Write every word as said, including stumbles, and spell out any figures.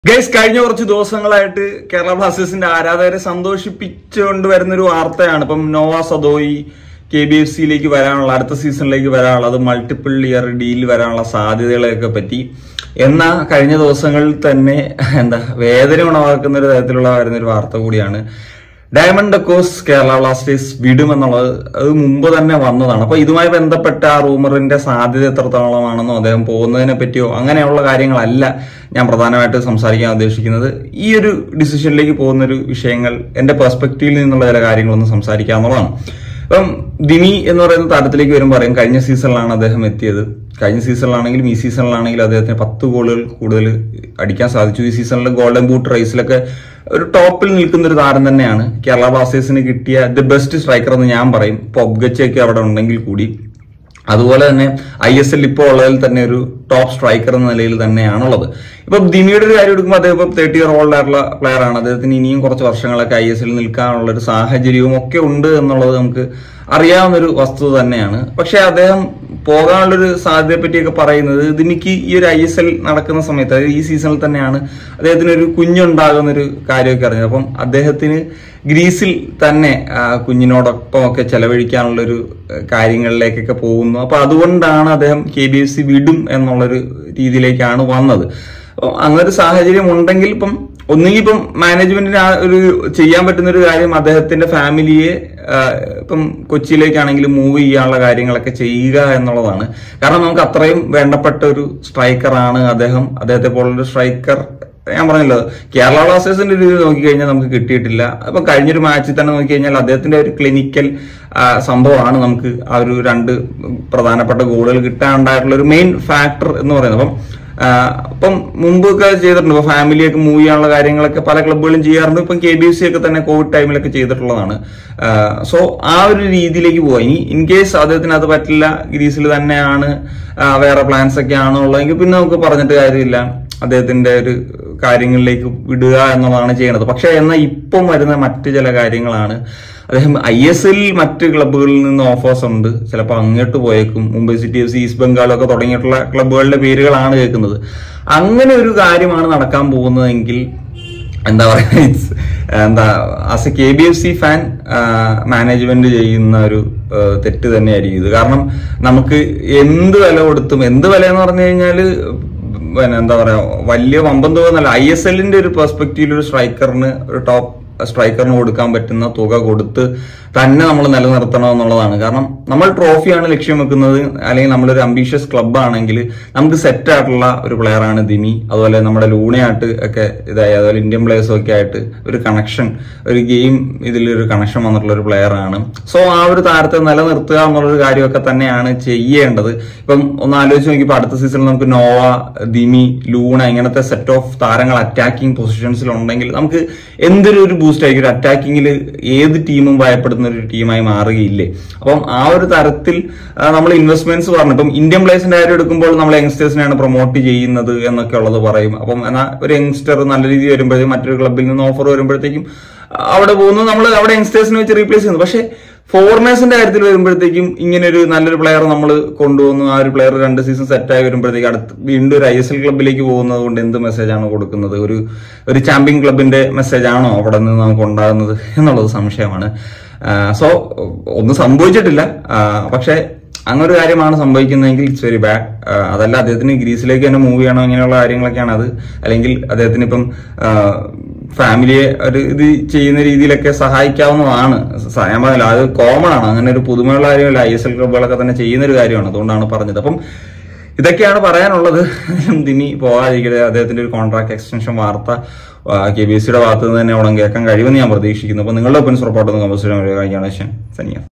Guys, കഴിഞ്ഞ കുറച്ച് ദിവസങ്ങളായിട്ട് കേരള ബ്ലാസ്റ്റേഴ്സിന്റെ ആരാധകരെ സന്തോഷിപ്പിച്ചുകൊണ്ട് വരുന്നൊരു വാർത്തയാണ്. ഇപ്പം Noah Sadaoui K B F സിയിലേക്ക് വരാനുള്ള, അടുത്ത സീസണിലേക്ക് വരാനുള്ള, അത് മൾട്ടിപ്പിൾ ഇയർ ഡീൽ വരാനുള്ള സാധ്യതകളെയൊക്കെ പറ്റി എന്നാ കഴിഞ്ഞ ദിവസങ്ങളിൽ തന്നെ എന്താ വേദന ഉണവാക്കുന്ന ഒരു തരത്തിലുള്ള വരുന്നൊരു വാർത്ത കൂടിയാണ്. ഡയമണ്ട് ഡെക്കോസ് കേരള ബ്ലാസ്റ്റേഴ്സ് വിടുമെന്നുള്ളത് അത് മുമ്പ് തന്നെ വന്നതാണ്. അപ്പൊ ഇതുമായി ബന്ധപ്പെട്ട ആ റൂമറിന്റെ സാധ്യത എത്രത്തോളമാണെന്നോ അദ്ദേഹം പോകുന്നതിനെ പറ്റിയോ അങ്ങനെയുള്ള കാര്യങ്ങളല്ല ഞാൻ പ്രധാനമായിട്ട് സംസാരിക്കാൻ ഉദ്ദേശിക്കുന്നത്. ഈ ഒരു ഡിസിഷനിലേക്ക് പോകുന്ന ഒരു വിഷയങ്ങൾ എന്റെ പെർസ്പെക്റ്റീവിൽ നിന്നുള്ള ചില കാര്യങ്ങളൊന്ന് സംസാരിക്കാവുന്നതാണ്. ഇപ്പം ദിനി എന്ന് പറയുന്ന താരത്തിലേക്ക് വരുമ്പോൾ പറയും കഴിഞ്ഞ സീസണിലാണ് അദ്ദേഹം എത്തിയത്. കഴിഞ്ഞ സീസണിലാണെങ്കിലും ഈ സീസണിലാണെങ്കിലും അദ്ദേഹത്തിന് പത്ത് ഗോളുകൾ കൂടുതൽ അടിക്കാൻ സാധിച്ചു. ഈ സീസണിൽ ഗോൾഡൻ ബൂട്ട് റേസിലൊക്കെ ഒരു ടോപ്പിൽ നിൽക്കുന്ന ഒരു താരം തന്നെയാണ്. കേരള ബ്ലാസ്റ്റേഴ്സിന് കിട്ടിയ ദി ബെസ്റ്റ് സ്ട്രൈക്കർ എന്ന് ഞാൻ പറയും. പൊബ്ഗച്ചൊക്കെ അവിടെ ഉണ്ടെങ്കിൽ കൂടി അതുപോലെ തന്നെ ഐ എസ് എൽ ഇപ്പോൾ ഉള്ളതിൽ തന്നെ ഒരു ടോപ്പ് സ്ട്രൈക്കർ എന്ന നിലയിൽ തന്നെയാണുള്ളത്. ഇപ്പൊ ദിനിയുടെ ഒരു കാര്യം എടുക്കുമ്പോൾ അദ്ദേഹം ഇപ്പം തേർട്ടി ഇയർ ഓൾഡ് ആയിട്ടുള്ള പ്ലെയർ ആണ്. അദ്ദേഹത്തിന് ഇനിയും കുറച്ച് വർഷങ്ങളൊക്കെ ഐ എസ് എല്ലിൽ നിൽക്കാനുള്ള ഒരു സാഹചര്യവും ഒക്കെ ഉണ്ട് എന്നുള്ളത് നമുക്ക് അറിയാവുന്ന ഒരു വസ്തുത തന്നെയാണ്. പക്ഷെ അദ്ദേഹം പോകാനുള്ളൊരു സാധ്യതയെ പറ്റിയൊക്കെ പറയുന്നത് ദിനിക്ക് ഈ ഒരു ഐ എസ് എൽ നടക്കുന്ന സമയത്ത്, അതായത് ഈ സീസണിൽ തന്നെയാണ് അദ്ദേഹത്തിന് ഒരു കുഞ്ഞുണ്ടാകുന്ന ഒരു കാര്യമൊക്കെ അറിഞ്ഞത്. അപ്പം അദ്ദേഹത്തിന് ഗ്രീസിൽ തന്നെ കുഞ്ഞിനോടൊപ്പം ഒക്കെ ചെലവഴിക്കാനുള്ളൊരു കാര്യങ്ങളിലേക്കൊക്കെ പോകുന്നു. അപ്പൊ അതുകൊണ്ടാണ് അദ്ദേഹം കെ ബി എഫ് സി വിടും എന്നുള്ളൊരു രീതിയിലേക്കാണ് വന്നത്. അപ്പം അങ്ങനൊരു സാഹചര്യം ഉണ്ടെങ്കിൽ ഇപ്പം ഒന്നുകിൽ ഇപ്പം മാനേജ്മെന്റിന് ആ ഒരു ചെയ്യാൻ പറ്റുന്ന ഒരു കാര്യം അദ്ദേഹത്തിന്റെ ഫാമിലിയെ ഇപ്പം കൊച്ചിയിലേക്കാണെങ്കിൽ മൂവ് ചെയ്യാനുള്ള കാര്യങ്ങളൊക്കെ ചെയ്യുക എന്നുള്ളതാണ്. കാരണം നമുക്ക് അത്രയും വേണ്ടപ്പെട്ട ഒരു സ്ട്രൈക്കറാണ് അദ്ദേഹം. അദ്ദേഹത്തെ പോലുള്ളൊരു സ്ട്രൈക്കർ ഞാൻ പറഞ്ഞല്ലോ കേരള ബ്ലാസ്റ്റേഴ്സിന്റെ ഒരു ഇത് നോക്കിക്കഴിഞ്ഞാൽ നമുക്ക് കിട്ടിയിട്ടില്ല. അപ്പൊ കഴിഞ്ഞൊരു മാച്ചിൽ തന്നെ നോക്കിക്കഴിഞ്ഞാൽ അദ്ദേഹത്തിന്റെ ഒരു ക്ലിനിക്കൽ സംഭവമാണ് നമുക്ക് ആ ഒരു രണ്ട് പ്രധാനപ്പെട്ട ഗോളുകൾ കിട്ടാനുണ്ടായിട്ടുള്ള ഒരു മെയിൻ ഫാക്ടർ എന്ന് പറയുന്നത്. അപ്പം ഇപ്പം മുമ്പൊക്കെ ചെയ്തിട്ടുണ്ട്. ഇപ്പൊ ഫാമിലിയൊക്കെ മൂവ് ചെയ്യാനുള്ള കാര്യങ്ങളൊക്കെ പല ക്ലബ്ബുകളും ചെയ്യാറുണ്ട്. ഇപ്പം കെ ബി എഫ് സി ഒക്കെ തന്നെ കോവിഡ് ടൈമിലൊക്കെ ചെയ്തിട്ടുള്ളതാണ്. സോ ആ ഒരു രീതിയിലേക്ക് പോവാ. ഇനി ഇൻ കേസ് അദ്ദേഹത്തിന് അത് പറ്റില്ല, ഗ്രീസിൽ തന്നെയാണ് വേറെ പ്ലാൻസ് ഒക്കെ ആണുള്ളതെങ്കിൽ പിന്നെ നമുക്ക് പറഞ്ഞിട്ട് കാര്യമില്ല, അദ്ദേഹത്തിന്റെ ഒരു കാര്യങ്ങളിലേക്ക് വിടുക എന്നുള്ളതാണ് ചെയ്യുന്നത്. പക്ഷെ എന്നാൽ ഇപ്പം വരുന്ന മറ്റു ചില കാര്യങ്ങളാണ് അദ്ദേഹം ഐ എസ് എല്ലിൽ മറ്റ് ക്ലബ്ബുകളിൽ നിന്ന് ഓഫേഴ്സ് ഉണ്ട്. ചിലപ്പോൾ അങ്ങോട്ട് പോയേക്കും. Mumbai city F C, east ബംഗാളൊക്കെ തുടങ്ങിയിട്ടുള്ള ക്ലബ്ബുകളുടെ പേരുകളാണ് കേൾക്കുന്നത്. അങ്ങനെ ഒരു കാര്യമാണ് നടക്കാൻ പോകുന്നതെങ്കിൽ എന്താ പറയുക, എന്താ as a K B F C fan management ചെയ്യുന്ന ഒരു തെറ്റ് തന്നെയായിരിക്കും ഇത്. കാരണം നമുക്ക് എന്ത് വില കൊടുത്തും, എന്ത് വില എന്ന് പറഞ്ഞു കഴിഞ്ഞാല് പിന്നെ എന്താ പറയാ വലിയ വമ്പം തോന്നല്ല. ഐ എസ് എല്ലിന്റെ ഒരു പെർസ്പെക്റ്റീവിൽ ഒരു സ്ട്രൈക്കറിന്, ഒരു ടോപ്പ് സ്ട്രൈക്കറിന് കൊടുക്കാൻ പറ്റുന്ന തുക കൊടുത്ത് തന്നെ നമ്മൾ നിലനിർത്തണം എന്നുള്ളതാണ്. കാരണം നമ്മൾ ട്രോഫിയാണ് ലക്ഷ്യം വെക്കുന്നത്, അല്ലെങ്കിൽ നമ്മളൊരു അംബീഷ്യസ് ക്ലബ് ആണെങ്കിൽ നമുക്ക് സെറ്റ് ആയിട്ടുള്ള ഒരു പ്ലെയർ ആണ് ദിനി. അതുപോലെ നമ്മുടെ ലൂണയായിട്ട് ഒക്കെ ഇതായി, അതുപോലെ ഇന്ത്യൻ പ്ലേയേഴ്സും ഒക്കെ ആയിട്ട് ഒരു കണക്ഷൻ, ഒരു ഗെയിം ഇതിലൊരു കണക്ഷൻ വന്നിട്ടുള്ള ഒരു പ്ലെയർ ആണ്. സോ ആ ഒരു താരത്തെ നിലനിർത്തുക എന്നുള്ളൊരു കാര്യമൊക്കെ തന്നെയാണ് ചെയ്യേണ്ടത്. ഇപ്പം ഒന്ന് ആലോചിച്ച് നോക്കിയപ്പോൾ അടുത്ത സീസണിൽ നമുക്ക് നോവ, ദിമി, ലൂണ ഇങ്ങനത്തെ സെറ്റ് ഓഫ് താരങ്ങൾ അറ്റാക്കിംഗ് പൊസിഷൻസിൽ ഉണ്ടെങ്കിൽ നമുക്ക് എന്തൊരു ഒരു ബൂസ്റ്റ് ആയിരിക്കും. ഒരു അറ്റാക്കിങ്ങിൽ ഏത് ടീമും ഭയപ്പെടുന്ന ഒരു ടീമായി മാറുകയില്ലേ? അപ്പം ആ ഒരു തരത്തിൽ നമ്മൾ ഇൻവെസ്റ്റ്മെന്റ്സ് പറഞ്ഞു. ഇപ്പം ഇന്ത്യൻ പ്ലേയേഴ്സിന്റെ കാര്യം എടുക്കുമ്പോൾ നമ്മൾ യങ്സ്റ്റേഴ്സിനെയാണ് പ്രൊമോട്ട് ചെയ്യുന്നത് എന്നൊക്കെ ഉള്ളത് പറയും. അപ്പം എന്നാൽ ഒരു യങ്സ്റ്റർ നല്ല രീതിയിൽ വരുമ്പോഴത്തേക്കും മറ്റൊരു ക്ലബിൽ നിന്ന് ഓഫർ വരുമ്പോഴത്തേക്കും അവിടെ പോകുന്നു, നമ്മൾ അവിടെ യങ്സ്റ്റേഴ്സിനെ വെച്ച് റീപ്ലേസ് ചെയ്യുന്നു. പക്ഷെ ഫോറിനേഴ്സിന്റെ കാര്യത്തിൽ വരുമ്പോഴത്തേക്കും ഇങ്ങനെ ഒരു നല്ലൊരു പ്ലെയർ നമ്മൾ കൊണ്ടുപോകുന്നു. ആ ഒരു പ്ലെയർ രണ്ട് സീസൺ സെറ്റായി വരുമ്പോഴത്തേക്ക് അടുത്ത് വീണ്ടും ഒരു ഐ എസ് എൽ ക്ലബിലേക്ക് പോകുന്നത് കൊണ്ട് എന്ത് മെസ്സേജാണ് കൊടുക്കുന്നത്? ഒരു ഒരു ചാമ്പ്യൻ ക്ലബിന്റെ മെസ്സേജ് ആണോ അവിടെ നിന്ന് നമുക്ക് ഉണ്ടാകുന്നത് എന്നുള്ളത് സംശയമാണ്. സോ ഒന്നും സംഭവിച്ചിട്ടില്ല. പക്ഷെ അങ്ങനെ ഒരു കാര്യമാണ് സംഭവിക്കുന്നതെങ്കിൽ ഇറ്റ്സ് വെരി ബാഡ്. അതല്ല അദ്ദേഹത്തിന് ഗ്രീസിലേക്ക് തന്നെ മൂവ് ചെയ്യണോ ഇങ്ങനെയുള്ള കാര്യങ്ങളൊക്കെയാണ് അത്. അല്ലെങ്കിൽ അദ്ദേഹത്തിന് ഇപ്പം ഫാമിലിയെ ഒരു ഇത് ചെയ്യുന്ന രീതിയിലൊക്കെ സഹായിക്കാവുന്നതാണ്. ഞാൻ പറഞ്ഞില്ല, അത് കോമൺ ആണ്. അങ്ങനെ ഒരു പുതുമയുള്ള കാര്യമല്ല, ഐ എസ് എൽ ക്ലബുകളൊക്കെ തന്നെ ചെയ്യുന്ന ഒരു കാര്യമാണ്. അതുകൊണ്ടാണ് പറഞ്ഞത്. അപ്പം ഇതൊക്കെയാണ് പറയാനുള്ളത്. ദിനി പോകാതിരിക്കരുത്. അദ്ദേഹത്തിന്റെ ഒരു കോൺട്രാക്ട് എക്സ്റ്റൻഷൻ വാർത്ത കെ ബി എസ് സിയുടെ ഭാഗത്ത് നിന്ന് തന്നെ ഉടൻ കേൾക്കാൻ കഴിയുമെന്ന് ഞാൻ പ്രതീക്ഷിക്കുന്നു. അപ്പൊ നിങ്ങളുടെ ഒപ്പൻ ഉറപ്പായിട്ടൊന്ന് കമ്പോസ് ചെയ്യാൻ കഴിയാണ് സനിയ.